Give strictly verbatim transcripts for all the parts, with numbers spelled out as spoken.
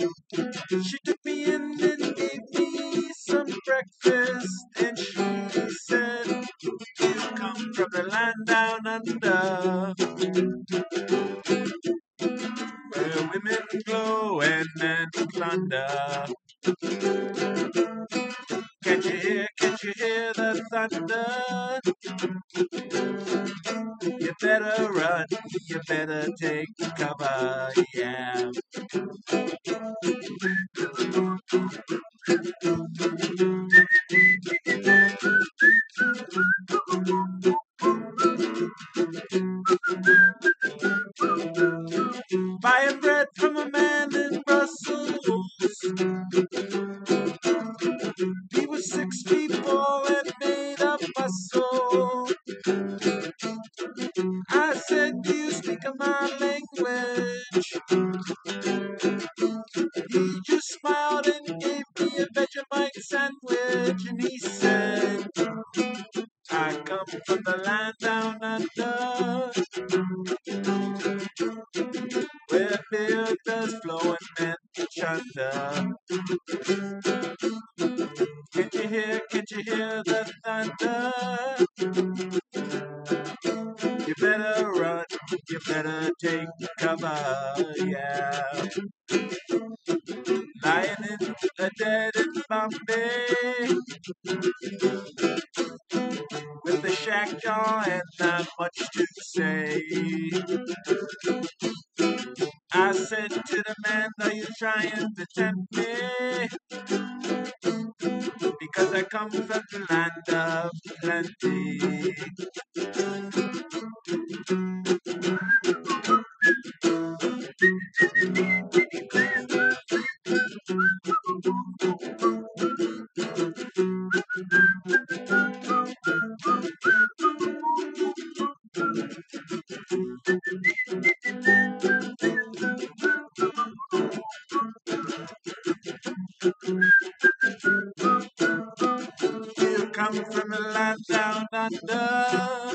She took me in and gave me some breakfast, and she said, "You come from the land down under, where women glow and men plunder. Can't you hear, can't you hear the thunder? You better run, you better take cover, yeah." Buying bread from a man in Brussels. He was six feet tall and made a bustle. I said, "Do you speak my language?" He just smiled and gave me a Vegemite sandwich, and he said, "I come from the land down under, where milk does flow and men chunder. Can't you hear, can't you hear the thunder? You better run, you better take cover, yeah." Lying in the dead in Bombay, with a shack jaw and not much to say. I said to the man, "Are you trying to tempt me? Because I come from the land of plenty." You come from the land down under,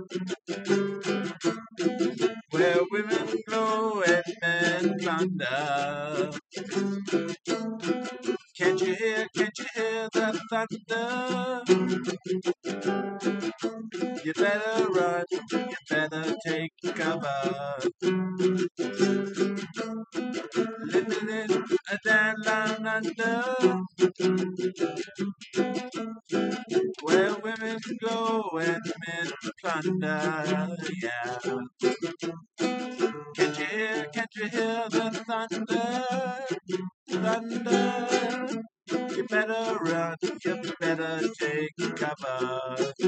where women glow and men plunder. Can't you hear, can't you hear the thunder? You better run, you better take cover. Living in a damn down under, where women go and men plunder, yeah. Can't you hear, can't you hear the thunder? Thunder. You better run, you better take cover.